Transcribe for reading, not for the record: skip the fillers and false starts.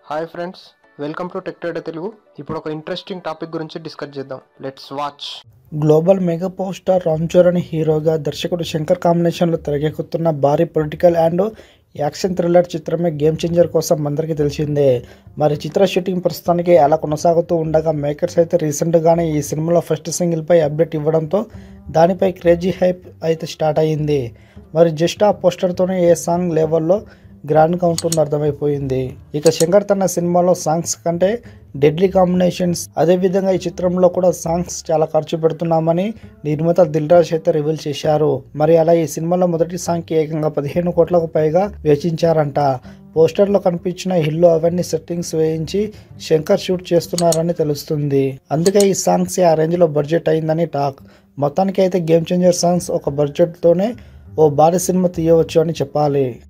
Hi friends, welcome to tech trader Telugu. ఇప్పుడు ఒక interesting topic గురించి డిస్కస్ చేద్దాం. Let's watch. Global mega power star Ram Charan హీరోగా, దర్శకుడు శంకర్ కాంబినేషన్లో తెరకెక్కుతున్న భారీ పొలిటికల్ అండ్ యాక్షన్ థ్రిల్లర్ చిత్రమే గేమ్ చేంజర్ కోసం అందరికీ తెలిసిందే. మరి చిత్ర షూటింగ్ ప్రస్తుతానికి అలా కొనసాగుతూ ఉండగా మేకర్స్ అయితే రీసెంట్గానే ఈ సినిమాలో ఫస్ట్ సింగిల్పై అప్డేట్ ఇవ్వడంతో దానిపై క్రేజీ హైప్ అయితే స్టార్ట్ అయ్యింది. మరి జస్ట్ ఆ పోస్టర్తోనే ఏ సాంగ్ లెవెల్లో గ్రాండ్గా ఉంటుందో అర్థమైపోయింది. ఇక శంకర్ తన సినిమాలో సాంగ్స్ కంటే డెడ్లీ కాంబినేషన్స్, అదేవిధంగా ఈ చిత్రంలో కూడా సాంగ్స్ చాలా ఖర్చు పెడుతున్నామని నిర్మాత దిల్ రాజు అయితే రివీల్ చేశారు. మరి అలా ఈ సినిమాలో మొదటి సాంగ్కి ఏకంగా 15 కోట్లకు పైగా వెచ్చించారంట. పోస్టర్లో కనిపించిన హిల్లో అవన్నీ సెట్టింగ్స్ వేయించి శంకర్ షూట్ చేస్తున్నారని తెలుస్తుంది. అందుకే ఈ సాంగ్స్ ఆ రేంజ్లో బడ్జెట్ అయిందని టాక్. మొత్తానికి అయితే గేమ్ చేంజర్ సాంగ్స్ ఒక బడ్జెట్తోనే ఓ భారీ సినిమా తీయవచ్చు అని చెప్పాలి.